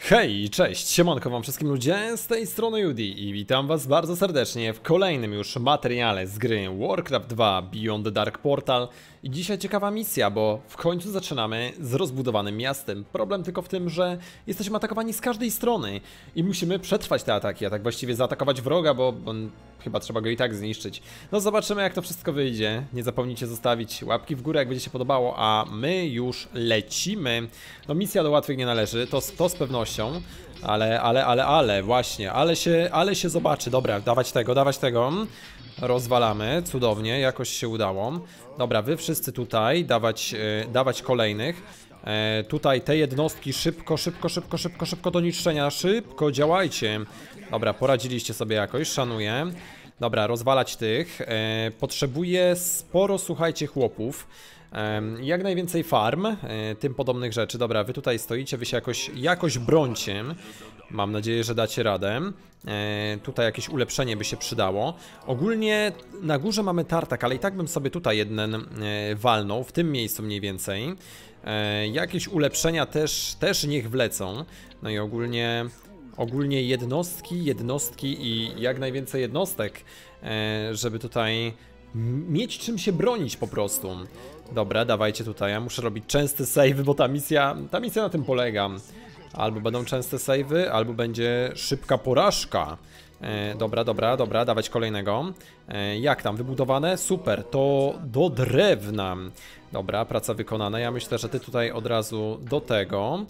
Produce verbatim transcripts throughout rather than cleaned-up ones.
Hej, cześć, siemanko wam wszystkim ludzie, z tej strony Yudi i witam was bardzo serdecznie w kolejnym już materiale z gry Warcraft dwa Beyond the Dark Portal. I dzisiaj ciekawa misja, bo w końcu zaczynamy z rozbudowanym miastem. Problem tylko w tym, że jesteśmy atakowani z każdej strony i musimy przetrwać te ataki, a tak właściwie zaatakować wroga, bo on, chyba trzeba go i tak zniszczyć. No zobaczymy, jak to wszystko wyjdzie. Nie zapomnijcie zostawić łapki w górę, jak będzie się podobało, a my już lecimy. No misja do łatwych nie należy, to, to z pewnością. Ale, ale, ale, ale, właśnie, ale się, ale się zobaczy. Dobra, dawać tego, dawać tego. Rozwalamy, cudownie, jakoś się udało. Dobra, wy wszyscy tutaj, dawać, yy, dawać kolejnych. E, tutaj te jednostki szybko, szybko, szybko, szybko, szybko do niszczenia. Szybko, działajcie. Dobra, poradziliście sobie jakoś, szanuję. Dobra, rozwalać tych. E, potrzebuję sporo, słuchajcie, chłopów. E, jak najwięcej farm, e, tym podobnych rzeczy. Dobra, wy tutaj stoicie, wy się jakoś, jakoś brońcie. Mam nadzieję, że dacie radę. E, tutaj jakieś ulepszenie by się przydało. Ogólnie na górze mamy tartak, ale i tak bym sobie tutaj jeden e, walnął, w tym miejscu mniej więcej. E, jakieś ulepszenia też, też niech wlecą. No i ogólnie, ogólnie jednostki, jednostki i jak najwięcej jednostek, e, żeby tutaj mieć czym się bronić po prostu. Dobra, dawajcie tutaj, ja muszę robić częste savey, bo ta misja, ta misja na tym polega. Albo będą częste savey, albo będzie szybka porażka. E, dobra, dobra, dobra, dawać kolejnego. E, jak tam, wybudowane? Super, to do drewna. Dobra, praca wykonana. Ja myślę, że ty tutaj od razu do tego.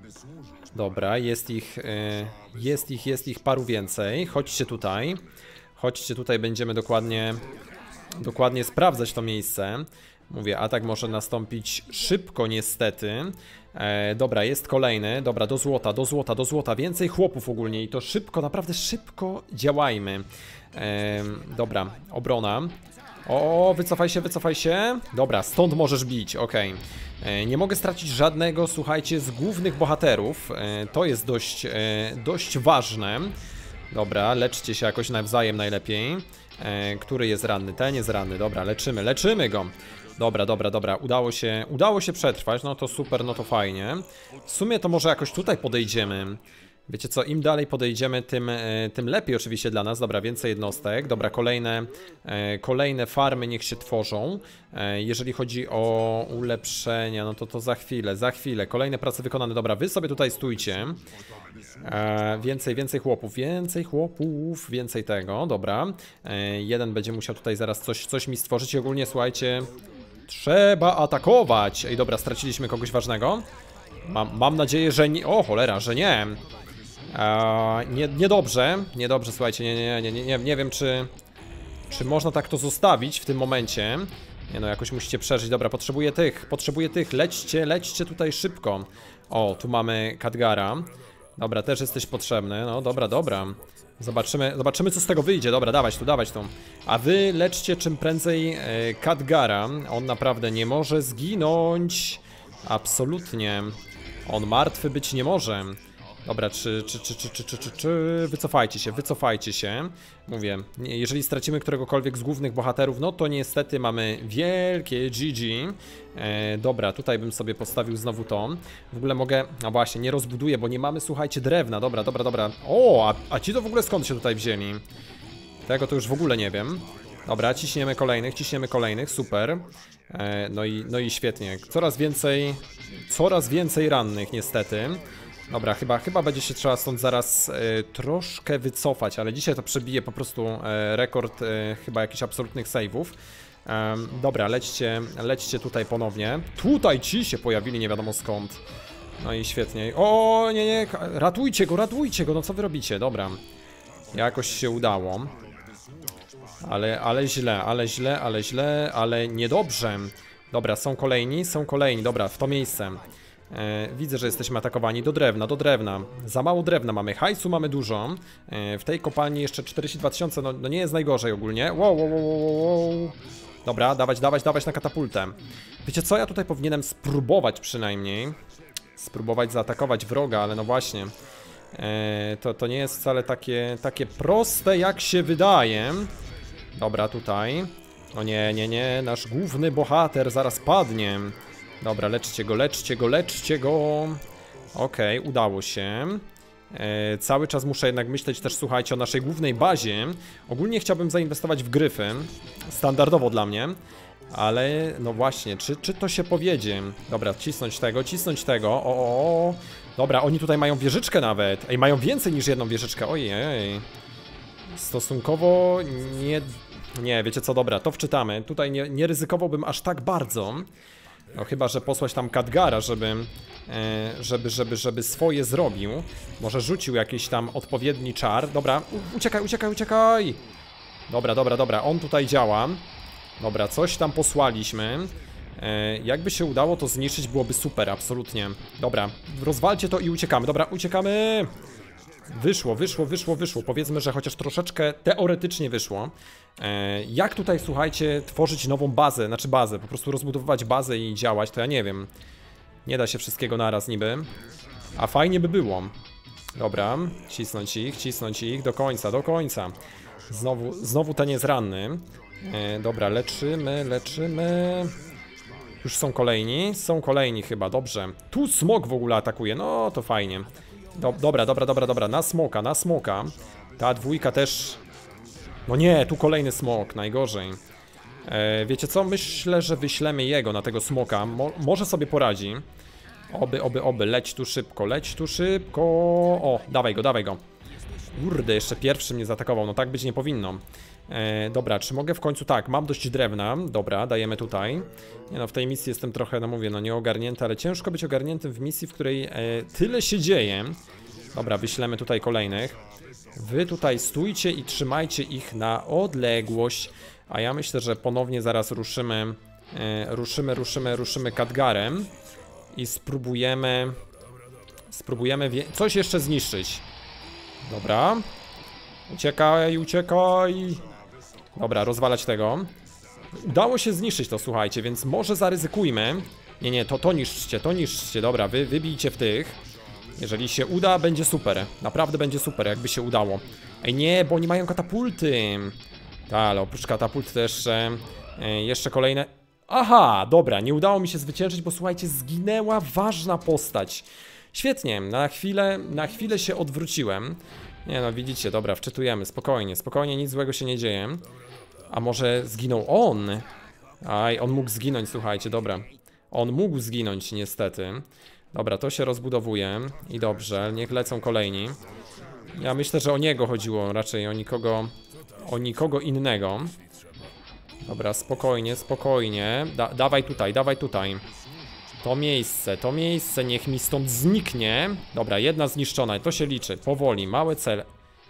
Dobra, jest ich, e, jest ich, jest ich paru więcej. Chodźcie tutaj. Chodźcie tutaj, będziemy dokładnie, dokładnie sprawdzać to miejsce. Mówię, atak może nastąpić szybko niestety. E, dobra, jest kolejny. Dobra, do złota, do złota, do złota. Więcej chłopów ogólnie i to szybko, naprawdę szybko działajmy. E, dobra, obrona. O, wycofaj się, wycofaj się. Dobra, stąd możesz bić, okej. Okay. Nie mogę stracić żadnego, słuchajcie, z głównych bohaterów. E, to jest dość, e, dość ważne. Dobra, leczcie się jakoś nawzajem najlepiej. E, który jest ranny? Ten jest ranny. Dobra, leczymy, leczymy go. Dobra, dobra, dobra, udało się, udało się przetrwać, no to super, no to fajnie. W sumie to może jakoś tutaj podejdziemy. Wiecie co, im dalej podejdziemy, tym, tym lepiej oczywiście dla nas. Dobra, więcej jednostek, dobra, kolejne, kolejne farmy niech się tworzą. Jeżeli chodzi o ulepszenia, no to to za chwilę, za chwilę. Kolejne prace wykonane, dobra, wy sobie tutaj stójcie. Więcej, więcej chłopów, więcej chłopów, więcej tego, dobra. Jeden będzie musiał tutaj zaraz coś, coś mi stworzyć i ogólnie, słuchajcie, trzeba atakować. Ej, dobra, straciliśmy kogoś ważnego. Mam, mam nadzieję, że nie... O, cholera, że nie. Eee, nie, niedobrze, niedobrze, słuchajcie, nie, nie, nie, nie, nie, nie wiem, czy... Czy można tak to zostawić w tym momencie. Nie no, jakoś musicie przeżyć. Dobra, potrzebuję tych, potrzebuję tych. Lećcie, lećcie tutaj szybko. O, tu mamy Khadgara. Dobra, też jesteś potrzebny. No, dobra, dobra. Zobaczymy, zobaczymy, co z tego wyjdzie. Dobra, dawać tu, dawać tu. A wy leczcie czym prędzej e, Khadgara. On naprawdę nie może zginąć. Absolutnie. On martwy być nie może. Dobra, czy, czy, czy, czy, czy, czy, czy, czy, wycofajcie się, wycofajcie się. Mówię, jeżeli stracimy któregokolwiek z głównych bohaterów, no to niestety mamy wielkie G G. E, dobra, tutaj bym sobie postawił znowu to. W ogóle mogę, a właśnie, nie rozbuduję, bo nie mamy, słuchajcie, drewna. Dobra, dobra, dobra. O, a, a ci to w ogóle skąd się tutaj wzięli? Tego to już w ogóle nie wiem. Dobra, ciśniemy kolejnych, ciśniemy kolejnych, super. E, no i, no i świetnie. Coraz więcej, coraz więcej rannych niestety. Dobra, chyba, chyba będzie się trzeba stąd zaraz e, troszkę wycofać, ale dzisiaj to przebije po prostu e, rekord e, chyba jakichś absolutnych save'ów. E, dobra, lećcie, lećcie tutaj ponownie. Tutaj ci się pojawili, nie wiadomo skąd. No i świetnie. O, nie, nie, ratujcie go, ratujcie go, no co wy robicie? Dobra, jakoś się udało. Ale, ale źle, ale źle, ale źle, ale niedobrze. Dobra, są kolejni, są kolejni, dobra, w to miejsce. E, widzę, że jesteśmy atakowani. Do drewna, do drewna. Za mało drewna mamy, hajsu mamy dużo. E, w tej kopalni jeszcze czterdzieści dwa tysiące, no, no nie jest najgorzej ogólnie. Wow, wow, wow, wow, wow. Dobra, dawać, dawać, dawać na katapultę. Wiecie co, ja tutaj powinienem spróbować przynajmniej. Spróbować zaatakować wroga, ale no właśnie. E, to, to nie jest wcale takie, takie proste, jak się wydaje. Dobra, tutaj. O nie, nie, nie, nasz główny bohater zaraz padnie. Dobra, leczcie go, leczcie go, leczcie go. Okej, okay, udało się. E, cały czas muszę jednak myśleć też, słuchajcie, o naszej głównej bazie. Ogólnie chciałbym zainwestować w gryfy. Standardowo dla mnie. Ale no właśnie, czy, czy to się powiedzie? Dobra, cisnąć tego, cisnąć tego. O, o, o. Dobra, oni tutaj mają wieżyczkę nawet. Ej, mają więcej niż jedną wieżyczkę. Ojej. Stosunkowo nie... Nie, wiecie co, dobra, to wczytamy. Tutaj nie, nie ryzykowałbym aż tak bardzo. No chyba, że posłać tam Khadgara, żeby, e, żeby, żeby, żeby swoje zrobił. Może rzucił jakiś tam odpowiedni czar. Dobra, u, uciekaj, uciekaj, uciekaj. Dobra, dobra, dobra, on tutaj działa. Dobra, coś tam posłaliśmy. E, jakby się udało to zniszczyć, byłoby super, absolutnie. Dobra, rozwalcie to i uciekamy. Dobra, uciekamy. Wyszło, wyszło, wyszło, wyszło. Powiedzmy, że chociaż troszeczkę teoretycznie wyszło. E, jak tutaj, słuchajcie, tworzyć nową bazę, znaczy bazę, po prostu rozbudowywać bazę i działać, to ja nie wiem. Nie da się wszystkiego naraz niby. A fajnie by było. Dobra, cisnąć ich, cisnąć ich do końca, do końca. Znowu, znowu ten jest ranny. E, dobra, leczymy, leczymy. Już są kolejni, są kolejni chyba, dobrze. Tu smok w ogóle atakuje, no to fajnie. Do, dobra, dobra, dobra, dobra, na smoka, na smoka. Ta dwójka też... No nie, tu kolejny smok, najgorzej. E, wiecie co, myślę, że wyślemy jego na tego smoka. Mo może sobie poradzi. Oby, oby, oby, leć tu szybko, leć tu szybko. O, dawaj go, dawaj go. Kurde, jeszcze pierwszy mnie zaatakował, no tak być nie powinno. E, dobra, czy mogę w końcu... Tak, mam dość drewna, dobra, dajemy tutaj. Nie no, w tej misji jestem trochę, no mówię, no nie ogarnięty, ale ciężko być ogarniętym w misji, w której e, tyle się dzieje. Dobra, wyślemy tutaj kolejnych. Wy tutaj stójcie i trzymajcie ich na odległość. A ja myślę, że ponownie zaraz ruszymy, e, ruszymy, ruszymy, ruszymy Khadgarem. I spróbujemy, spróbujemy wie coś jeszcze zniszczyć. Dobra. Uciekaj, uciekaj. Dobra, rozwalać tego. Udało się zniszczyć to, słuchajcie, więc może zaryzykujmy. Nie, nie, to, to niszczcie, to niszczcie. Dobra, wy wybijcie w tych. Jeżeli się uda, będzie super. Naprawdę będzie super, jakby się udało. Ej, nie, bo oni mają katapulty. Tak, ale oprócz katapult też e, jeszcze kolejne... Aha, dobra, nie udało mi się zwyciężyć, bo słuchajcie, zginęła ważna postać. Świetnie, na chwilę, na chwilę się odwróciłem. Nie no, widzicie, dobra, wczytujemy, spokojnie, spokojnie, nic złego się nie dzieje. A może zginął on? Aj, on mógł zginąć, słuchajcie, dobra. On mógł zginąć, niestety. Dobra, to się rozbudowuje i dobrze, niech lecą kolejni. Ja myślę, że o niego chodziło, raczej o nikogo, o nikogo innego. Dobra, spokojnie, spokojnie. Da, dawaj tutaj, dawaj tutaj. To miejsce, to miejsce niech mi stąd zniknie. Dobra, jedna zniszczona, to się liczy. Powoli, małe cele.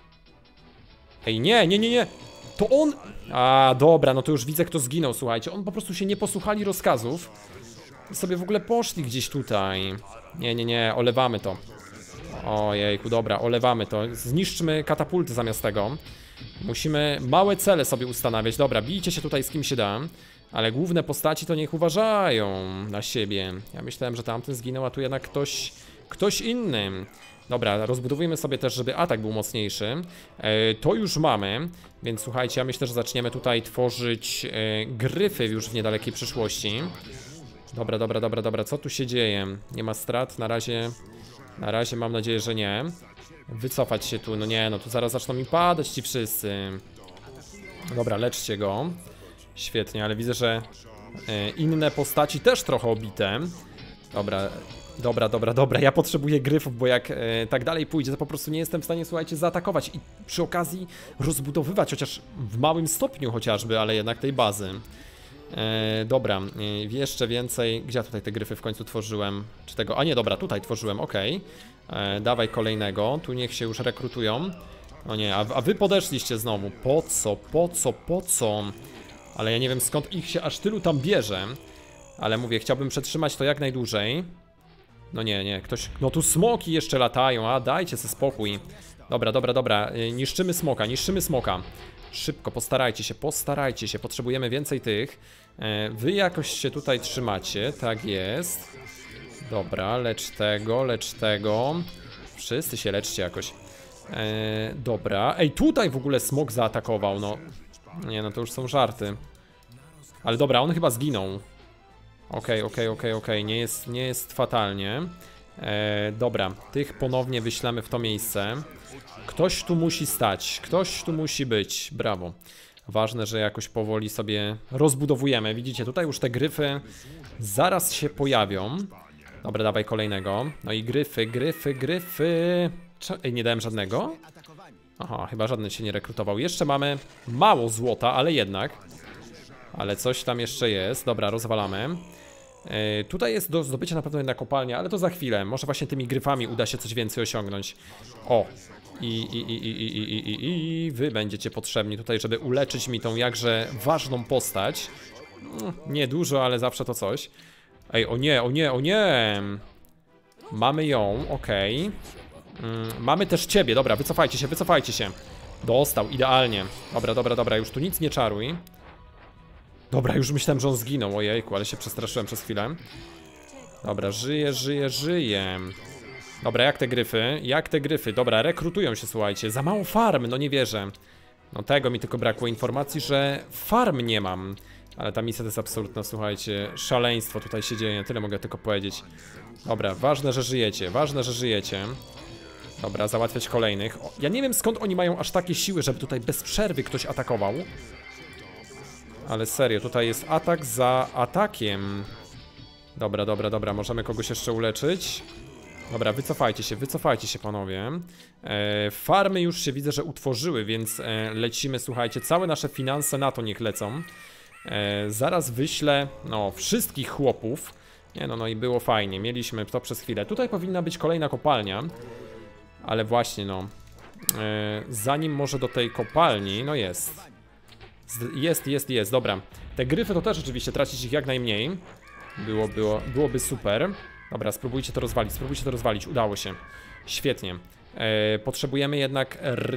Ej, nie, nie, nie, nie. To on... A, dobra, no to już widzę, kto zginął, słuchajcie. On po prostu się nie posłuchali rozkazów. I sobie w ogóle poszli gdzieś tutaj. Nie, nie, nie, olewamy to. Ojejku, dobra, olewamy to. Zniszczmy katapulty zamiast tego. Musimy małe cele sobie ustanawiać. Dobra, bijcie się tutaj z kim się da. Ale główne postaci to niech uważają na siebie. Ja myślałem, że tamten zginął, a tu jednak ktoś, ktoś inny. Dobra, rozbudowujemy sobie też, żeby atak był mocniejszy. e, To już mamy. Więc słuchajcie, ja myślę, że zaczniemy tutaj tworzyć e, gryfy już w niedalekiej przyszłości. Dobra, dobra, dobra, dobra, co tu się dzieje? Nie ma strat, na razie. Na razie mam nadzieję, że nie. Wycofać się tu, no nie, no tu zaraz zaczną mi padać ci wszyscy. Dobra, leczcie go. Świetnie, ale widzę, że e, inne postaci też trochę obite. Dobra, dobra, dobra, dobra, ja potrzebuję gryfów, bo jak e, tak dalej pójdzie, to po prostu nie jestem w stanie, słuchajcie, zaatakować i przy okazji rozbudowywać, chociaż w małym stopniu chociażby, ale jednak tej bazy. E, dobra, e, jeszcze więcej. Gdzie ja tutaj te gryfy w końcu tworzyłem? Czy tego? A nie, dobra, tutaj tworzyłem, okej. Okay. Dawaj kolejnego, tu niech się już rekrutują. No nie, a, a wy podeszliście znowu. Po co, po co, po co? Ale ja nie wiem, skąd ich się aż tylu tam bierze. Ale mówię, chciałbym przetrzymać to jak najdłużej. No nie, nie, ktoś... No tu smoki jeszcze latają, a dajcie sobie spokój. Dobra, dobra, dobra, niszczymy smoka, niszczymy smoka. Szybko, postarajcie się, postarajcie się, potrzebujemy więcej tych. Wy jakoś się tutaj trzymacie, tak jest. Dobra, lecz tego, lecz tego. Wszyscy się leczcie jakoś. Eee, dobra, ej, tutaj w ogóle smok zaatakował, no. Nie, no to już są żarty. Ale dobra, on chyba zginął. Okej, okej, okej, okej, nie jest, nie jest fatalnie. E, dobra, tych ponownie wyślemy w to miejsce. Ktoś tu musi stać, ktoś tu musi być, brawo. Ważne, że jakoś powoli sobie rozbudowujemy. Widzicie, tutaj już te gryfy zaraz się pojawią. Dobra, dawaj kolejnego. No i gryfy, gryfy, gryfy. Ej, nie dałem żadnego? Aha, chyba żaden się nie rekrutował. Jeszcze mamy mało złota, ale jednak. Ale coś tam jeszcze jest. Dobra, rozwalamy. Yy, tutaj jest do zdobycia na pewno jedna kopalnia, ale to za chwilę. Może właśnie tymi gryfami uda się coś więcej osiągnąć. O! I, i, i, i, i, i, i, i wy będziecie potrzebni tutaj, żeby uleczyć mi tą jakże ważną postać. No, nie dużo, ale zawsze to coś. Ej, o nie, o nie, o nie! Mamy ją, okej. Okay. Mm, mamy też ciebie, dobra, wycofajcie się, wycofajcie się. Dostał, idealnie. Dobra, dobra, dobra, już tu nic nie czaruj. Dobra, już myślałem, że on zginął, ojejku, ale się przestraszyłem przez chwilę. Dobra, żyje, żyje, żyje. Dobra, jak te gryfy? Jak te gryfy? Dobra, rekrutują się, słuchajcie. Za mało farm, no nie wierzę. No tego mi tylko brakło informacji, że farm nie mam. Ale ta misja to jest absolutna, słuchajcie, szaleństwo tutaj się dzieje, tyle mogę tylko powiedzieć. Dobra, ważne, że żyjecie, ważne, że żyjecie. Dobra, załatwiać kolejnych. O, ja nie wiem, skąd oni mają aż takie siły, żeby tutaj bez przerwy ktoś atakował. Ale serio, tutaj jest atak za atakiem. Dobra, dobra, dobra, możemy kogoś jeszcze uleczyć. Dobra, wycofajcie się, wycofajcie się, panowie. e, Farmy już się widzę, że utworzyły, więc e, lecimy, słuchajcie, całe nasze finanse na to niech lecą. e, Zaraz wyślę, no, wszystkich chłopów. Nie no, no i było fajnie, mieliśmy to przez chwilę. Tutaj powinna być kolejna kopalnia. Ale właśnie, no, e, zanim może do tej kopalni, no jest. Jest, jest, jest, dobra. Te gryfy to też oczywiście tracić ich jak najmniej. Było, było, byłoby super. Dobra, spróbujcie to rozwalić, spróbujcie to rozwalić, udało się. Świetnie. e, Potrzebujemy jednak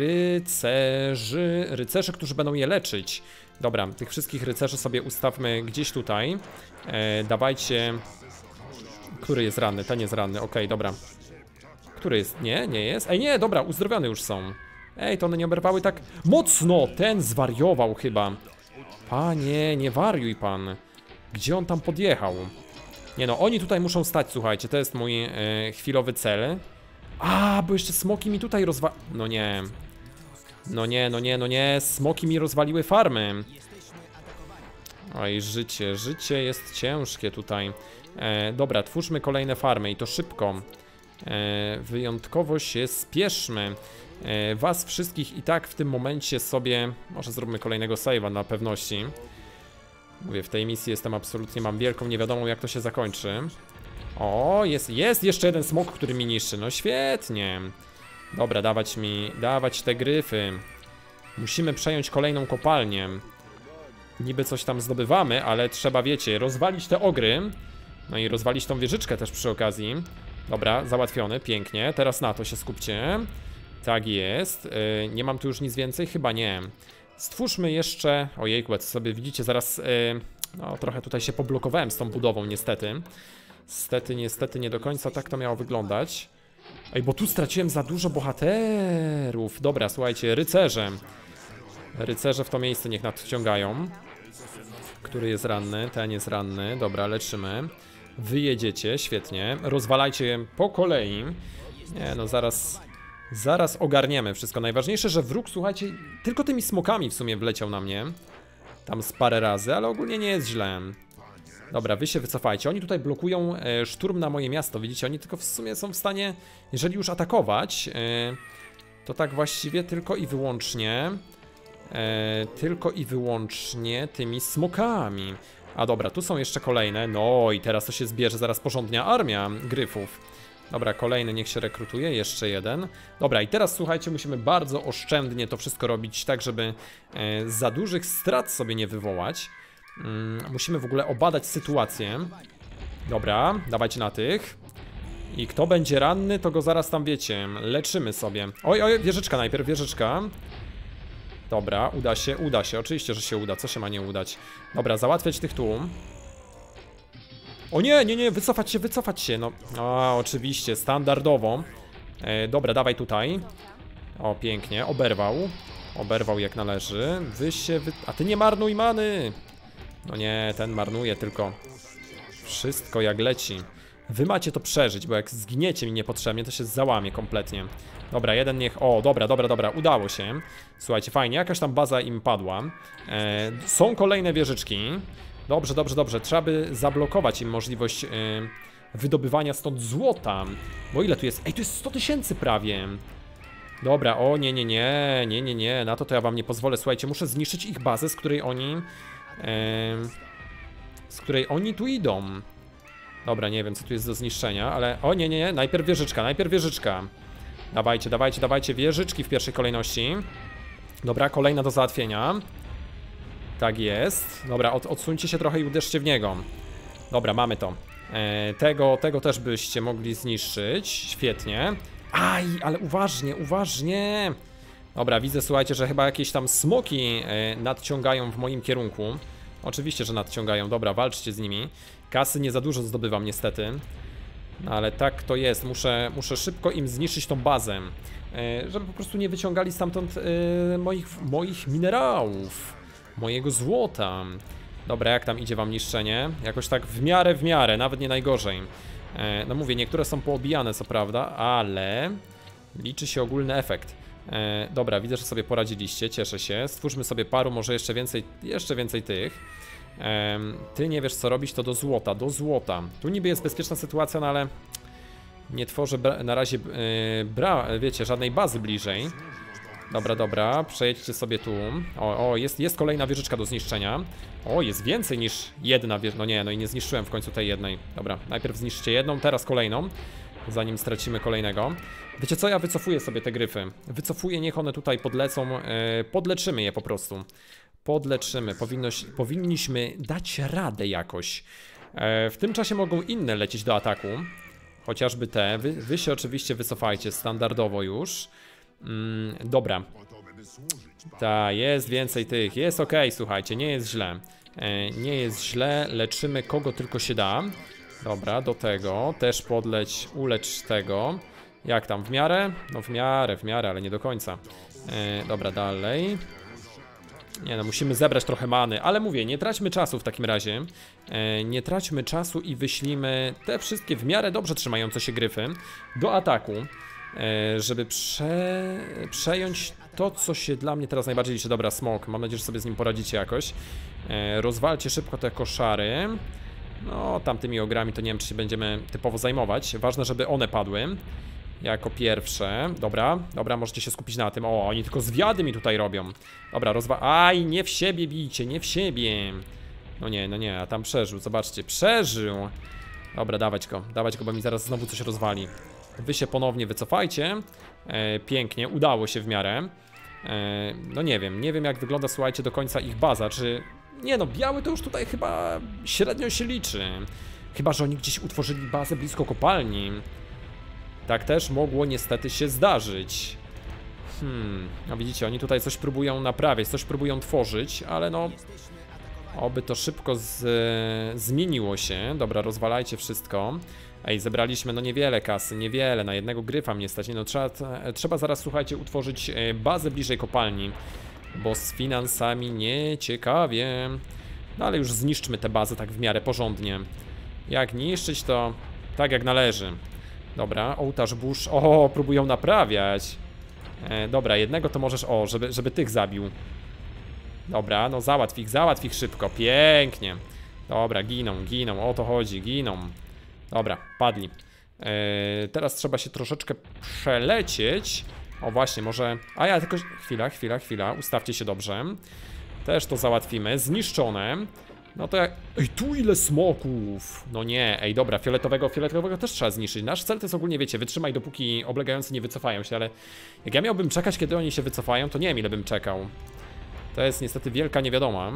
rycerzy, rycerzy, którzy będą je leczyć. Dobra, tych wszystkich rycerzy sobie ustawmy gdzieś tutaj. e, Dawajcie. Który jest ranny? Ten jest ranny, okej, okay, dobra. Który jest? Nie, nie jest. Ej, nie, dobra, uzdrowione już są. Ej, to one nie oberwały tak mocno. Ten zwariował chyba. Panie, nie wariuj pan. Gdzie on tam podjechał? Nie no, oni tutaj muszą stać, słuchajcie. To jest mój e, chwilowy cel. A, bo jeszcze smoki mi tutaj rozwa... No nie. No nie, no nie, no nie. Smoki mi rozwaliły farmy. Oj, życie, życie jest ciężkie tutaj. e, Dobra, twórzmy kolejne farmy i to szybko. e, Wyjątkowo się spieszmy. e, Was wszystkich i tak w tym momencie sobie... Może zróbmy kolejnego save'a na pewności. Mówię, w tej misji jestem absolutnie, mam wielką niewiadomą, jak to się zakończy. O, jest, jest jeszcze jeden smok, który mi niszczy, no świetnie. Dobra, dawać mi, dawać te gryfy. Musimy przejąć kolejną kopalnię. Niby coś tam zdobywamy, ale trzeba, wiecie, rozwalić te ogry. No i rozwalić tą wieżyczkę też przy okazji. Dobra, załatwiony, pięknie, teraz na to się skupcie. Tak jest, yy, nie mam tu już nic więcej, chyba nie. Stwórzmy jeszcze, ojejku, sobie widzicie, zaraz, yy, no trochę tutaj się poblokowałem z tą budową, niestety. Niestety, niestety nie do końca tak to miało wyglądać. Ej, bo tu straciłem za dużo bohaterów. Dobra, słuchajcie, rycerze. Rycerze w to miejsce niech nadciągają. Który jest ranny? Ten jest ranny, dobra, leczymy. Wyjedziecie, świetnie, rozwalajcie po kolei. Nie no, zaraz... Zaraz ogarniemy wszystko. Najważniejsze, że wróg, słuchajcie, tylko tymi smokami w sumie wleciał na mnie. Tam z parę razy, ale ogólnie nie jest źle. Dobra, wy się wycofajcie. Oni tutaj blokują e, szturm na moje miasto. Widzicie, oni tylko w sumie są w stanie, jeżeli już atakować, e, to tak właściwie tylko i wyłącznie e, Tylko i wyłącznie tymi smokami. A dobra, tu są jeszcze kolejne. No i teraz to się zbierze zaraz porządnia armia gryfów. Dobra, kolejny niech się rekrutuje, jeszcze jeden. Dobra, i teraz słuchajcie, musimy bardzo oszczędnie to wszystko robić, tak żeby e, za dużych strat sobie nie wywołać. mm, Musimy w ogóle obadać sytuację. Dobra, dawajcie na tych. I kto będzie ranny, to go zaraz tam, wiecie, leczymy sobie. Oj, oj, wieżyczka najpierw, wieżyczka. Dobra, uda się, uda się, oczywiście, że się uda, co się ma nie udać. Dobra, załatwiać tych tu. O nie, nie, nie, wycofać się, wycofać się, no, a, oczywiście, standardowo. e, Dobra, dawaj tutaj. O, pięknie, oberwał. Oberwał jak należy. Wy się, wy... a ty nie marnuj many. No nie, ten marnuje tylko. Wszystko jak leci. Wy macie to przeżyć, bo jak zgniecie mi niepotrzebnie, to się załamie kompletnie. Dobra, jeden niech... O, dobra, dobra, dobra, udało się. Słuchajcie, fajnie, jakaś tam baza im padła. E, są kolejne wieżyczki. Dobrze, dobrze, dobrze. Trzeba by zablokować im możliwość e, wydobywania stąd złota. Bo ile tu jest? Ej, tu jest sto tysięcy prawie. Dobra, o nie, nie, nie, nie, nie, nie. Na to to ja wam nie pozwolę. Słuchajcie, muszę zniszczyć ich bazę, z której oni... E, z której oni tu idą. Dobra, nie wiem co tu jest do zniszczenia, ale... O nie, nie, nie, najpierw wieżyczka, najpierw wieżyczka. Dawajcie, dawajcie, dawajcie wieżyczki w pierwszej kolejności. Dobra, kolejna do załatwienia. Tak jest. Dobra, od, odsuńcie się trochę i uderzcie w niego. Dobra, mamy to. E, tego, tego też byście mogli zniszczyć. Świetnie. Aj, ale uważnie, uważnie. Dobra, widzę, słuchajcie, że chyba jakieś tam smoki e, nadciągają w moim kierunku. Oczywiście, że nadciągają. Dobra, walczcie z nimi. Kasy nie za dużo zdobywam niestety. No, ale tak to jest. Muszę, muszę szybko im zniszczyć tą bazę. E, żeby po prostu nie wyciągali stamtąd e, moich, moich minerałów. Mojego złota. Dobra, jak tam idzie wam niszczenie? Jakoś tak w miarę, w miarę, nawet nie najgorzej. E, no mówię, niektóre są poobijane co prawda, ale liczy się ogólny efekt. E, dobra, widzę, że sobie poradziliście, cieszę się. Stwórzmy sobie paru, może jeszcze więcej, jeszcze więcej tych. E, ty nie wiesz co robić, to do złota, do złota. Tu niby jest bezpieczna sytuacja, no ale nie tworzę na razie, e, bra, wiecie, żadnej bazy bliżej. Dobra, dobra, przejedźcie sobie tu. O, o jest, jest kolejna wieżyczka do zniszczenia. O, jest więcej niż jedna wieżyczka. No nie, no i nie zniszczyłem w końcu tej jednej. Dobra, najpierw zniszczcie jedną, teraz kolejną, zanim stracimy kolejnego. Wiecie co, ja wycofuję sobie te gryfy. Wycofuję, niech one tutaj podlecą. Yy, podleczymy je po prostu. Podleczymy, Powinnoś, powinniśmy dać radę jakoś. Yy, w tym czasie mogą inne lecieć do ataku. Chociażby te, wy, wy się oczywiście wycofajcie standardowo już. Mm, dobra. Ta, jest więcej tych, jest ok, słuchajcie, nie jest źle. e, Nie jest źle, leczymy kogo tylko się da. Dobra, do tego też podleć, ulecz tego. Jak tam, w miarę? No w miarę, w miarę, ale nie do końca. e, Dobra, dalej. Nie no, musimy zebrać trochę many, ale mówię, nie traćmy czasu w takim razie. e, Nie traćmy czasu i wyślijmy te wszystkie w miarę dobrze trzymające się gryfy do ataku. Żeby prze... przejąć to, co się dla mnie teraz najbardziej liczy. Dobra, smok, mam nadzieję, że sobie z nim poradzicie jakoś. Rozwalcie szybko te koszary. No, tamtymi ogrami to nie wiem, czy się będziemy typowo zajmować. Ważne, żeby one padły jako pierwsze. Dobra, dobra, możecie się skupić na tym. O, oni tylko zwiady mi tutaj robią. Dobra, rozwa... Aj, nie w siebie bijcie, nie w siebie. No nie, no nie, a tam przeżył, zobaczcie, przeżył. Dobra, dawać go, dawać go, bo mi zaraz znowu coś rozwali. Wy się ponownie wycofajcie. e, Pięknie, udało się w miarę. e, No nie wiem, nie wiem jak wygląda, słuchajcie, do końca ich baza. Czy... Nie no, biały to już tutaj chyba średnio się liczy. Chyba że oni gdzieś utworzyli bazę blisko kopalni. Tak też mogło niestety się zdarzyć. Hmm, no widzicie, oni tutaj coś próbują naprawiać, coś próbują tworzyć, ale no... Oby to szybko z... zmieniło się. Dobra, rozwalajcie wszystko. Ej, zebraliśmy no niewiele kasy, niewiele, na jednego gryfa mnie stać. No trzeba, trzeba zaraz, słuchajcie, utworzyć bazę bliżej kopalni, bo z finansami nie ciekawie. No ale już zniszczmy tę bazę tak w miarę porządnie. Jak niszczyć to tak jak należy. Dobra, ołtarz burz, o, próbują naprawiać. e, Dobra, jednego to możesz, o, żeby, żeby tych zabił. Dobra, no załatw ich, załatw ich szybko, pięknie. Dobra, giną, giną, o to chodzi, giną. Dobra, padli. Eee, teraz trzeba się troszeczkę przelecieć. O właśnie, może... A ja tylko... Chwila, chwila, chwila, ustawcie się dobrze. Też to załatwimy, zniszczone. No to jak... Ej, tu ile smoków! No nie, ej, dobra, fioletowego, fioletowego też trzeba zniszczyć. Nasz cel to jest ogólnie, wiecie, wytrzymaj dopóki oblegający nie wycofają się, ale... Jak ja miałbym czekać, kiedy oni się wycofają, to nie wiem ile bym czekał. To jest niestety wielka niewiadoma.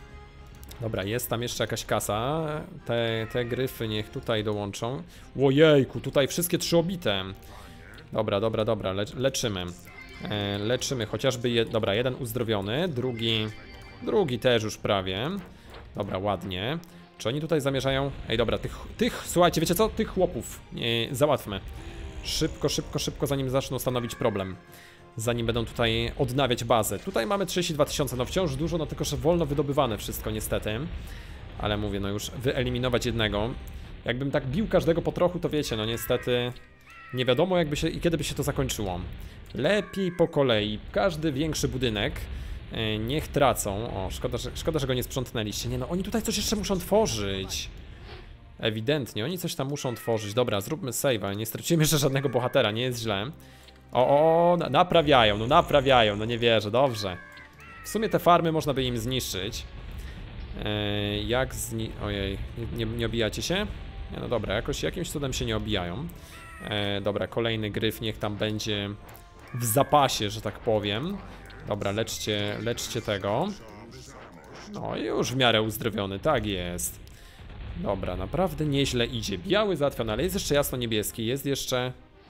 Dobra, jest tam jeszcze jakaś kasa. Te, te gryfy niech tutaj dołączą. Ojejku, tutaj wszystkie trzy obite. Dobra, dobra, dobra, le leczymy. E, leczymy chociażby, je dobra, jeden uzdrowiony, drugi, drugi też już prawie. Dobra, ładnie. Czy oni tutaj zamierzają? Ej, dobra, tych, tych słuchajcie, wiecie co? Tych chłopów e, załatwmy. Szybko, szybko, szybko, zanim zaczną stanowić problem. Zanim będą tutaj odnawiać bazę. Tutaj mamy trzydzieści dwa tysiące, no wciąż dużo, no tylko że wolno wydobywane wszystko niestety. Ale mówię, no już wyeliminować jednego. Jakbym tak bił każdego po trochu, to wiecie, no niestety nie wiadomo jakby się i kiedy by się to zakończyło. Lepiej po kolei. Każdy większy budynek yy, niech tracą. O, szkoda że, szkoda, że go nie sprzątnęliście. Nie no, oni tutaj coś jeszcze muszą tworzyć. Ewidentnie, oni coś tam muszą tworzyć. Dobra, zróbmy save'a. Nie straciłem jeszcze żadnego bohatera, nie jest źle. O, o, naprawiają, no naprawiają, no nie wierzę, dobrze. W sumie te farmy można by im zniszczyć. Eee, jak zni... Ojej, nie, nie, nie obijacie się? Nie, no dobra, jakoś jakimś cudem się nie obijają. Eee, dobra, kolejny gryf niech tam będzie w zapasie, że tak powiem. Dobra, leczcie, leczcie tego. No już w miarę uzdrowiony, tak jest. Dobra, naprawdę nieźle idzie. Biały załatwiony, ale jest jeszcze jasno-niebieski, jest jeszcze...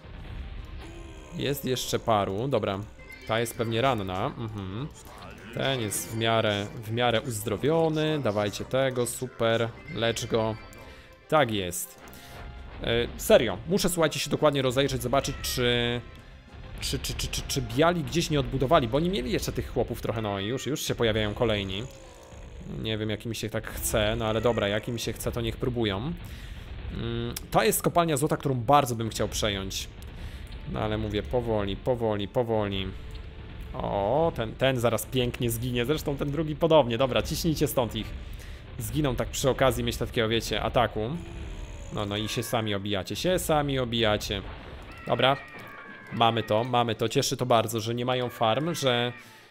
Jest jeszcze paru, dobra. Ta jest pewnie ranna, mhm. Ten jest w miarę, w miarę uzdrowiony. Dawajcie tego, super, lecz go. Tak jest. Yy, serio, muszę, słuchajcie, się dokładnie rozejrzeć, zobaczyć czy... Czy, czy, czy, czy, czy biali gdzieś nie odbudowali, bo oni mieli jeszcze tych chłopów trochę, no i już, już się pojawiają kolejni. Nie wiem, jak mi się tak chce, no ale dobra, jak mi się chce, to niech próbują. Yy, ta jest kopalnia złota, którą bardzo bym chciał przejąć. No ale mówię, powoli, powoli, powoli. O, ten, ten zaraz pięknie zginie, zresztą ten drugi podobnie. Dobra, ciśnijcie stąd ich. Zginą tak przy okazji, myślę, takiego, wiecie, ataku. No, no i się sami obijacie, się sami obijacie. Dobra, mamy to, mamy to. Cieszy to bardzo, że nie mają farm, że...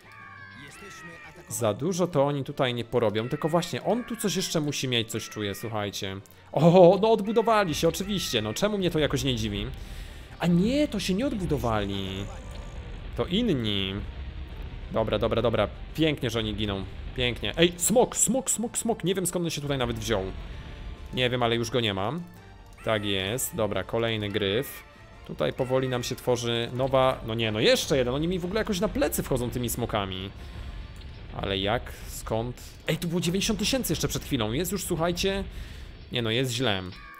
Za dużo to oni tutaj nie porobią, tylko właśnie on tu coś jeszcze musi mieć, coś czuje, słuchajcie. O, no odbudowali się, oczywiście, no czemu mnie to jakoś nie dziwi? A nie, to się nie odbudowali. To inni. Dobra, dobra, dobra. Pięknie, że oni giną. Pięknie. Ej, smok, smok, smok, smok. Nie wiem, skąd on się tutaj nawet wziął. Nie wiem, ale już go nie mam. Tak jest. Dobra, kolejny gryf. Tutaj powoli nam się tworzy nowa... No nie, no jeszcze jeden. Oni mi w ogóle jakoś na plecy wchodzą tymi smokami. Ale jak? Skąd? Ej, tu było dziewięćdziesiąt tysięcy jeszcze przed chwilą. Jest już, słuchajcie... Nie no, jest źle.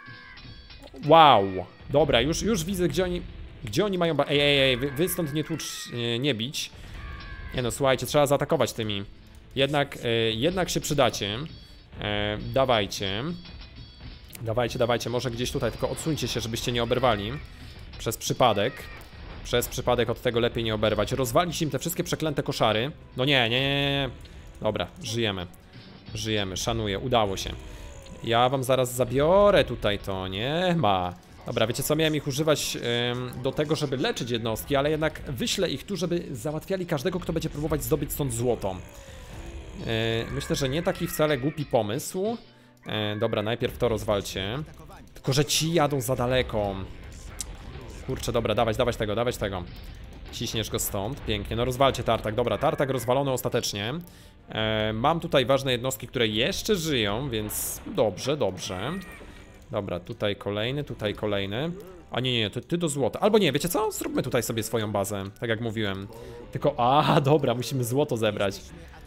Wow. Dobra, już, już widzę, gdzie oni... Gdzie oni mają... Ba ej, ej, ej, wy, wy stąd nie tłucz, nie, nie bić. Nie no, słuchajcie, trzeba zaatakować tymi. Jednak, e, jednak się przydacie. E, dawajcie. Dawajcie, dawajcie, może gdzieś tutaj, tylko odsuńcie się, żebyście nie oberwali. Przez przypadek. Przez przypadek od tego lepiej nie oberwać. Rozwalić im te wszystkie przeklęte koszary. No nie, nie, nie, nie. Dobra, żyjemy. Żyjemy, szanuję, udało się. Ja wam zaraz zabiorę tutaj to, nie ma. Dobra, wiecie co, miałem ich używać ym, do tego, żeby leczyć jednostki, ale jednak wyślę ich tu, żeby załatwiali każdego, kto będzie próbować zdobyć stąd złoto. Yy, myślę, że nie taki wcale głupi pomysł. Yy, dobra, najpierw to rozwalcie. Tylko, że ci jadą za daleko. Kurczę, dobra, dawać, dawać tego, dawać tego. Ciśniesz go stąd, pięknie, no rozwalcie tartak. Dobra, tartak rozwalony ostatecznie. e, Mam tutaj ważne jednostki, które jeszcze żyją, więc dobrze, dobrze. Dobra, tutaj kolejny, tutaj kolejny. A nie, nie, ty, ty do złota. Albo nie, wiecie co? Zróbmy tutaj sobie swoją bazę, tak jak mówiłem. Tylko, a dobra, musimy złoto zebrać.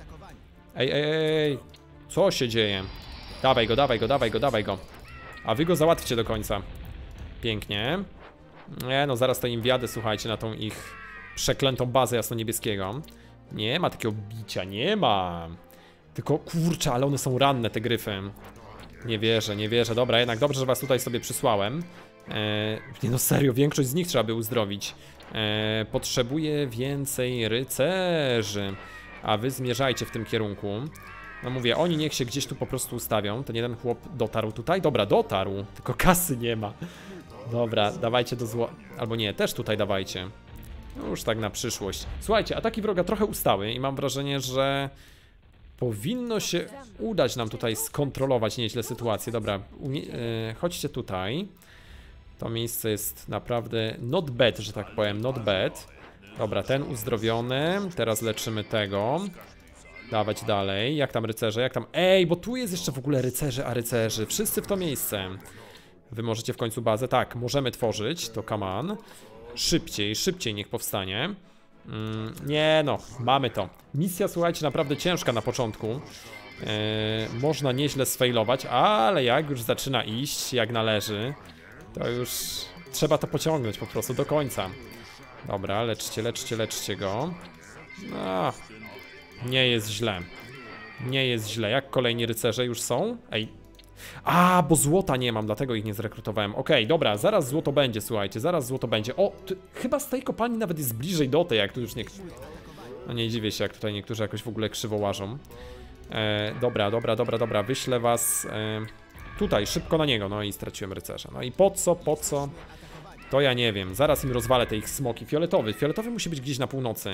Ej, ej, ej, co się dzieje? Dawaj go, dawaj go, dawaj go, dawaj go. A wy go załatwcie do końca. Pięknie. Nie no, zaraz to im wjadę, słuchajcie, na tą ich przeklętą bazę jasno-niebieskiego. Nie ma takiego bicia, nie ma. Tylko, kurczę, ale one są ranne, te gryfy. Nie wierzę, nie wierzę. Dobra, jednak dobrze, że was tutaj sobie przysłałem. Eee, nie no, serio, większość z nich trzeba by uzdrowić. Eee, potrzebuję więcej rycerzy. A wy zmierzajcie w tym kierunku. No mówię, oni niech się gdzieś tu po prostu ustawią. Ten jeden chłop dotarł tutaj. Dobra, dotarł, tylko kasy nie ma. Dobra, dawajcie do zło... Albo nie, też tutaj dawajcie. No już tak na przyszłość. Słuchajcie, ataki wroga trochę ustały i mam wrażenie, że powinno się udać nam tutaj skontrolować nieźle sytuację. Dobra, umie... yy, chodźcie tutaj. To miejsce jest naprawdę not bad, że tak powiem, not bad. Dobra, ten uzdrowiony. Teraz leczymy tego. Dawać dalej. Jak tam rycerze, jak tam... Ej, bo tu jest jeszcze w ogóle rycerzy, a rycerzy. Wszyscy w to miejsce. Wy możecie w końcu bazę. Tak, możemy tworzyć. To come on. Szybciej, szybciej niech powstanie. Mm, nie no, mamy to. Misja, słuchajcie, naprawdę ciężka na początku. Yy, można nieźle sfailować, ale jak już zaczyna iść, jak należy, to już trzeba to pociągnąć po prostu do końca. Dobra, leczcie, leczcie, leczcie go. No, nie jest źle. Nie jest źle. Jak kolejni rycerze już są? Ej, A, bo złota nie mam, dlatego ich nie zrekrutowałem. Okej, okay, dobra, zaraz złoto będzie, słuchajcie, zaraz złoto będzie. O, ty, chyba z tej kopalni nawet jest bliżej do tej, jak tu już nie... No nie dziwię się, jak tutaj niektórzy jakoś w ogóle krzywo łażą. E, dobra, dobra, dobra, dobra, wyślę was e, tutaj, szybko na niego. No i straciłem rycerza. No i po co, po co? To ja nie wiem, zaraz im rozwalę te ich smoki. Fioletowy, fioletowy musi być gdzieś na północy.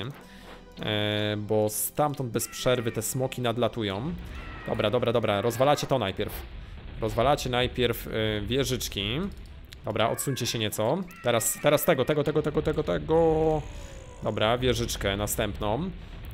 E, bo stamtąd bez przerwy te smoki nadlatują. Dobra, dobra, dobra, rozwalacie to najpierw. Rozwalacie najpierw y, wieżyczki. Dobra, odsuńcie się nieco. Teraz, teraz tego, tego, tego, tego, tego, tego. Dobra, wieżyczkę następną.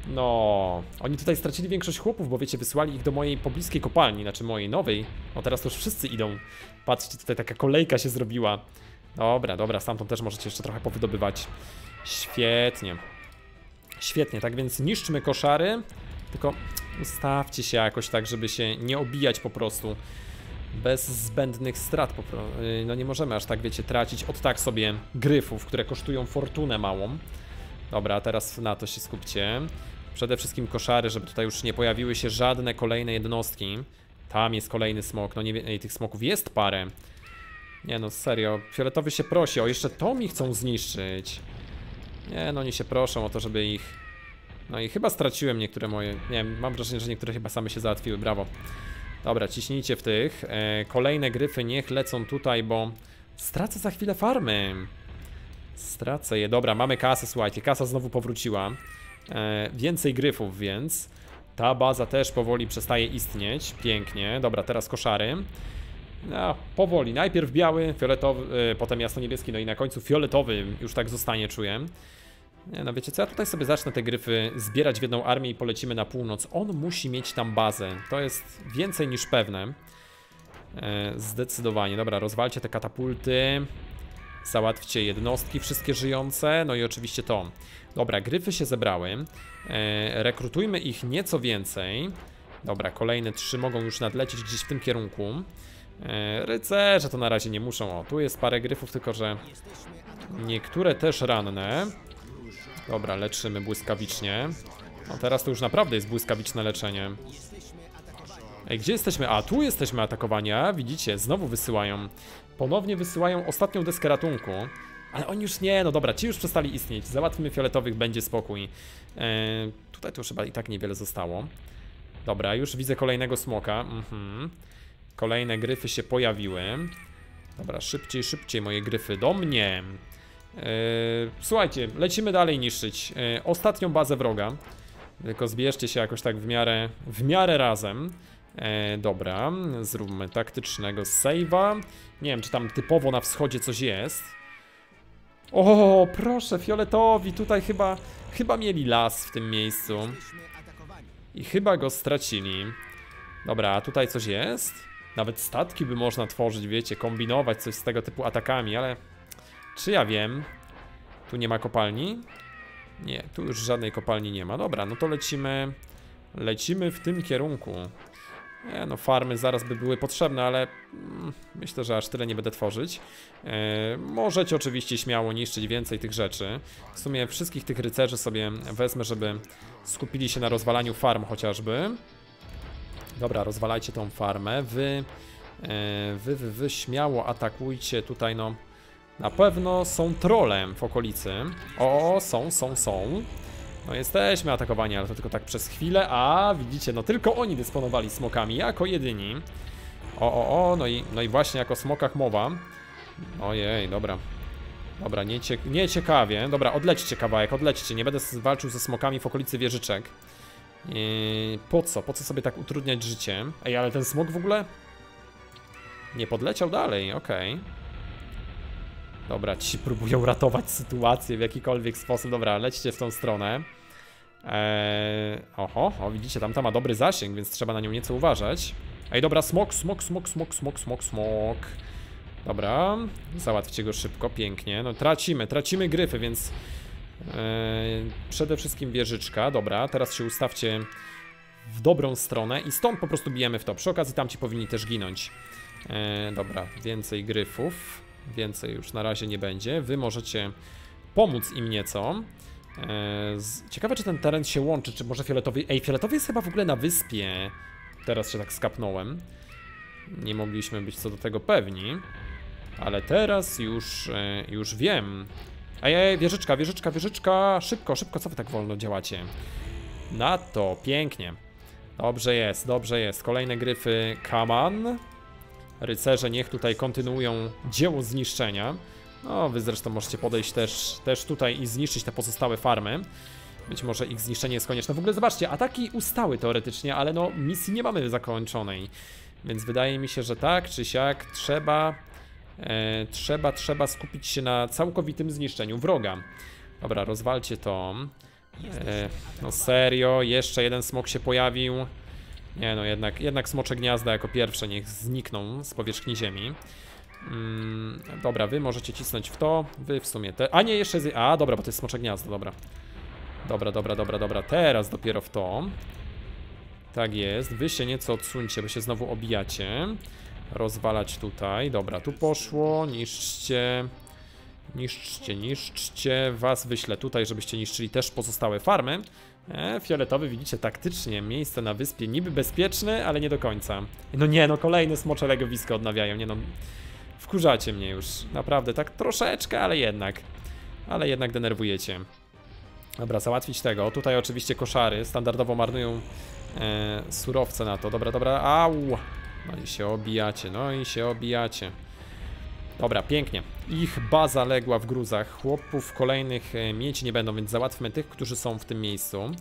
No, oni tutaj stracili większość chłopów, bo wiecie, wysłali ich do mojej pobliskiej kopalni, znaczy mojej nowej. No teraz to już wszyscy idą. Patrzcie, tutaj taka kolejka się zrobiła. Dobra, dobra, stamtąd też możecie jeszcze trochę powydobywać. Świetnie. Świetnie, tak więc niszczmy koszary. Tylko ustawcie się jakoś tak, żeby się nie obijać po prostu. Bez zbędnych strat, po prostu. No nie możemy aż tak, wiecie, tracić od tak sobie gryfów, które kosztują fortunę małą. Dobra, teraz na to się skupcie. Przede wszystkim koszary, żeby tutaj już nie pojawiły się żadne kolejne jednostki. Tam jest kolejny smok, no nie wiem, tych smoków jest parę. Nie no, serio, fioletowy się prosi, o jeszcze to mi chcą zniszczyć. Nie no, oni się proszą o to, żeby ich... No i chyba straciłem niektóre moje, nie wiem, mam wrażenie, że niektóre chyba same się załatwiły, brawo. Dobra, ciśnijcie w tych. E, kolejne gryfy niech lecą tutaj, bo stracę za chwilę farmy. Stracę je. Dobra, mamy kasę, słuchajcie, kasa znowu powróciła. E, więcej gryfów, więc ta baza też powoli przestaje istnieć. Pięknie. Dobra, teraz koszary. No, powoli. Najpierw biały, fioletowy, e, potem jasno-niebieski, no i na końcu fioletowy już tak zostanie, czuję. Nie, no wiecie co, ja tutaj sobie zacznę te gryfy zbierać w jedną armię i polecimy na północ. On musi mieć tam bazę, to jest więcej niż pewne. e, Zdecydowanie, dobra, rozwalcie te katapulty. Załatwcie jednostki wszystkie żyjące, no i oczywiście to. Dobra, gryfy się zebrały. e, Rekrutujmy ich nieco więcej. Dobra, kolejne trzy mogą już nadlecieć gdzieś w tym kierunku. e, Rycerze to na razie nie muszą, o, tu jest parę gryfów, tylko że niektóre też ranne. Dobra, leczymy błyskawicznie. No teraz to już naprawdę jest błyskawiczne leczenie. Ej, gdzie jesteśmy? A, tu jesteśmy atakowani, a widzicie, znowu wysyłają. Ponownie wysyłają ostatnią deskę ratunku. Ale oni już nie, no dobra, ci już przestali istnieć. Załatwmy fioletowych, będzie spokój. Eee, tutaj to już chyba i tak niewiele zostało. Dobra, już widzę kolejnego smoka. Mhm. Kolejne gryfy się pojawiły. Dobra, szybciej, szybciej moje gryfy do mnie. Yy, słuchajcie, lecimy dalej niszczyć yy, ostatnią bazę wroga. Tylko zbierzcie się jakoś tak w miarę, w miarę razem. yy, Dobra, zróbmy taktycznego save'a. Nie wiem, czy tam typowo na wschodzie coś jest. O, proszę, fioletowi, tutaj chyba, chyba mieli las w tym miejscu. I chyba go stracili. Dobra, a tutaj coś jest? Nawet statki by można tworzyć, wiecie, kombinować coś z tego typu atakami, ale... Czy ja wiem? Tu nie ma kopalni? Nie, tu już żadnej kopalni nie ma. Dobra, no to lecimy. Lecimy w tym kierunku. Nie, no farmy zaraz by były potrzebne, ale mm, myślę, że aż tyle nie będę tworzyć. e, Możecie oczywiście śmiało niszczyć więcej tych rzeczy. W sumie wszystkich tych rycerzy sobie wezmę, żeby skupili się na rozwalaniu farm chociażby. Dobra, rozwalajcie tą farmę. Wy, e, wy, wy, wy śmiało atakujcie tutaj, no. Na pewno są trolem w okolicy. O, są, są, są. No jesteśmy atakowani, ale to tylko tak przez chwilę. A, widzicie, no tylko oni dysponowali smokami jako jedyni. O, o, o, no i, no i właśnie jako smokach mowa. Ojej, dobra. Dobra, niecie, nieciekawie. Dobra, odlećcie kawałek, odlećcie. Nie będę walczył ze smokami w okolicy wieżyczek. Yy, po co? Po co sobie tak utrudniać życie? Ej, ale ten smok w ogóle nie podleciał dalej, okej. Okay. Dobra, ci próbują ratować sytuację w jakikolwiek sposób. Dobra, lećcie w tą stronę. Eee, oho, o widzicie, tamta ma dobry zasięg, więc trzeba na nią nieco uważać. Ej, dobra, smok, smok, smok, smok, smok, smok, smok. Dobra, załatwcie go szybko, pięknie. No tracimy, tracimy gryfy, więc eee, przede wszystkim wieżyczka. Dobra, teraz się ustawcie w dobrą stronę i stąd po prostu bijemy w to. Przy okazji tamci powinni też ginąć. Eee, dobra, więcej gryfów. Więcej już na razie nie będzie. Wy możecie pomóc im nieco. Eee, z... Ciekawe, czy ten teren się łączy, czy może fioletowy... Ej, fioletowy jest chyba w ogóle na wyspie. Teraz się tak skapnąłem. Nie mogliśmy być co do tego pewni. Ale teraz już, e, już wiem. Ej, ej, wieżyczka, wieżyczka, wieżyczka. Szybko, szybko, co wy tak wolno działacie? Na to, pięknie. Dobrze jest, dobrze jest. Kolejne gryfy, come on. Rycerze niech tutaj kontynuują dzieło zniszczenia. No, wy zresztą możecie podejść też, też tutaj i zniszczyć te pozostałe farmy. Być może ich zniszczenie jest konieczne. W ogóle zobaczcie, ataki ustały teoretycznie, ale no misji nie mamy zakończonej. Więc wydaje mi się, że tak czy siak trzeba, e, trzeba, trzeba skupić się na całkowitym zniszczeniu wroga. Dobra, rozwalcie to. E, no serio, jeszcze jeden smok się pojawił. Nie no, jednak, jednak smocze gniazda jako pierwsze niech znikną z powierzchni ziemi. Mm, dobra, wy możecie cisnąć w to, wy w sumie te... A nie, jeszcze z... A, dobra, bo to jest smocze gniazdo, dobra. Dobra, dobra, dobra, dobra, teraz dopiero w to. Tak jest, wy się nieco odsuńcie, bo się znowu obijacie. Rozwalać tutaj, dobra, tu poszło, niszczcie. Niszczcie, niszczcie. Was wyślę tutaj, żebyście niszczyli też pozostałe farmy. E, fioletowy, widzicie, taktycznie miejsce na wyspie niby bezpieczne, ale nie do końca. No nie, no kolejne smocze legowisko odnawiają, nie no. Wkurzacie mnie już, naprawdę, tak troszeczkę, ale jednak. Ale jednak denerwujecie. Dobra, załatwić tego. Tutaj oczywiście koszary standardowo marnują e, surowce na to. Dobra, dobra, au. No i się obijacie, no i się obijacie. Dobra, pięknie. Ich baza legła w gruzach. Chłopów kolejnych e, mieć nie będą, więc załatwmy tych, którzy są w tym miejscu.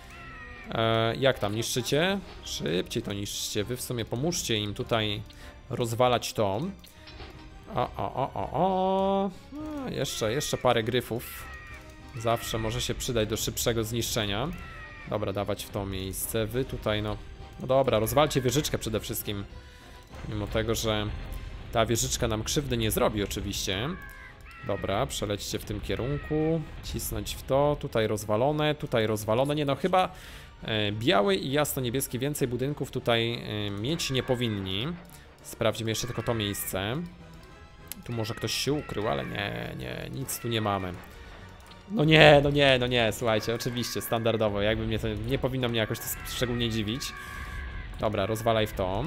E, jak tam, niszczycie? Szybciej to niszczcie. Wy w sumie pomóżcie im tutaj rozwalać to. O, o, o, o, o. No, jeszcze, jeszcze parę gryfów. Zawsze może się przydać do szybszego zniszczenia. Dobra, dawać w to miejsce. Wy tutaj, no... No dobra, rozwalcie wieżyczkę przede wszystkim. Mimo tego, że ta wieżyczka nam krzywdy nie zrobi oczywiście. Dobra, przelećcie w tym kierunku. Cisnąć w to. Tutaj rozwalone, tutaj rozwalone. Nie no, chyba e, biały i jasno-niebieski więcej budynków tutaj e, mieć nie powinni. Sprawdźmy jeszcze tylko to miejsce. Tu może ktoś się ukrył, ale nie, nie, nic tu nie mamy. No nie, no nie, no nie, słuchajcie, oczywiście, standardowo, jakby mnie to, nie powinno mnie jakoś to szczególnie dziwić. Dobra, rozwalaj w to.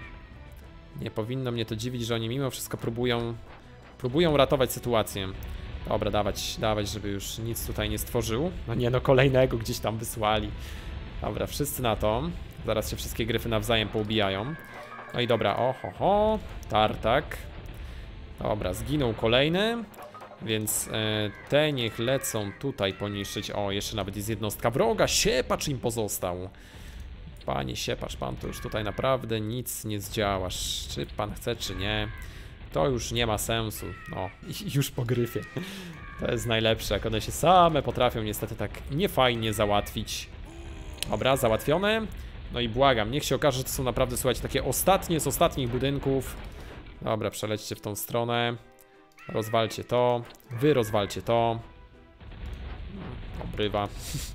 Nie powinno mnie to dziwić, że oni mimo wszystko próbują, próbują ratować sytuację. Dobra, dawać, dawać, żeby już nic tutaj nie stworzył. No nie, no kolejnego gdzieś tam wysłali. Dobra, wszyscy na to. Zaraz się wszystkie gryfy nawzajem poubijają. No i dobra, oho, ho, tartak. Dobra, zginął kolejny. Więc e, te niech lecą tutaj poniszczyć. O, jeszcze nawet jest jednostka wroga. Siepacz im pozostał. Panie siepacz, pan to już tutaj naprawdę nic nie zdziałasz. Czy pan chce, czy nie. To już nie ma sensu. No, i już po gryfie. To jest najlepsze, jak one się same potrafią niestety tak niefajnie załatwić. Dobra, załatwione. No i błagam, niech się okaże, że to są naprawdę, słuchajcie, takie ostatnie z ostatnich budynków. Dobra, przelećcie w tą stronę. Rozwalcie to. Wy rozwalcie to. Obrywa.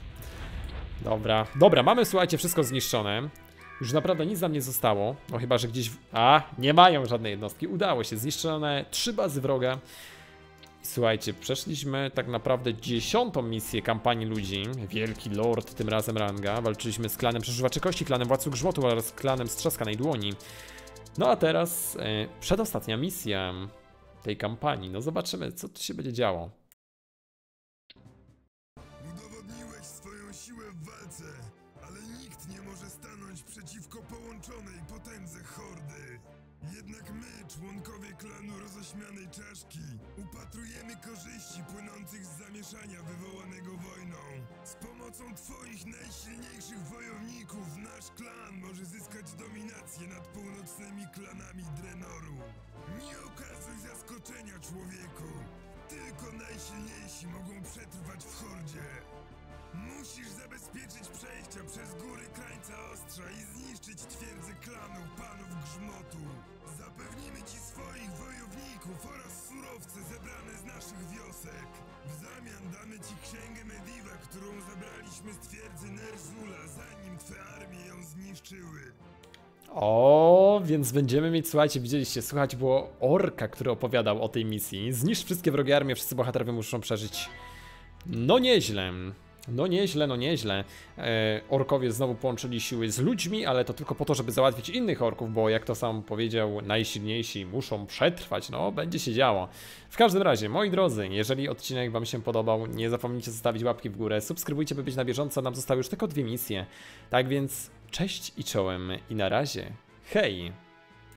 Dobra, dobra, mamy, słuchajcie, wszystko zniszczone. Już naprawdę nic nam nie zostało. No chyba, że gdzieś... W... A, nie mają żadnej jednostki. Udało się, zniszczone trzy bazy wroga. I słuchajcie, przeszliśmy tak naprawdę dziesiątą misję kampanii ludzi. Wielki lord, tym razem ranga. Walczyliśmy z klanem przeżywaczy kości, klanem władców grzmotu oraz klanem strzaskanej dłoni. No a teraz e, przedostatnia misja tej kampanii. No zobaczymy, co tu się będzie działo. Udowodniłeś swoją siłę w walce, ale nikt nie może stanąć przeciwko połączonej potędze hordy. Jednak my, członkowie klanu rozośmianej czaszki, upatrujemy korzyści płynących z zamieszania wywołanego wojną. Z pomocą twoich najsilniejszych wojowników nasz klan może zyskać dominację nad północnymi klanami Drenoru. Nie okazuj zaskoczenia, człowieku. Tylko najsilniejsi mogą przetrwać w hordzie. Musisz zabezpieczyć przejścia przez góry krańca ostrza i zniszczyć twierdzę klanu panów grzmotu. Zapewnimy ci swoich wojowników oraz surowce zebrane z naszych wiosek. W zamian damy ci księgę Mediva, którą zabraliśmy z twierdzy Nerzula, zanim twe armie ją zniszczyły. O, więc będziemy mieć, słuchajcie, widzieliście, słuchać było orka, który opowiadał o tej misji. Zniszcz wszystkie wrogie armie, wszyscy bohaterowie muszą przeżyć. No nieźle. No nieźle, no nieźle. E, orkowie znowu połączyli siły z ludźmi, ale to tylko po to, żeby załatwić innych orków, bo jak to sam powiedział, najsilniejsi muszą przetrwać. No, będzie się działo. W każdym razie, moi drodzy, jeżeli odcinek wam się podobał, nie zapomnijcie zostawić łapki w górę, subskrybujcie, by być na bieżąco, nam zostały już tylko dwie misje. Tak więc, cześć i czołem i na razie. Hej!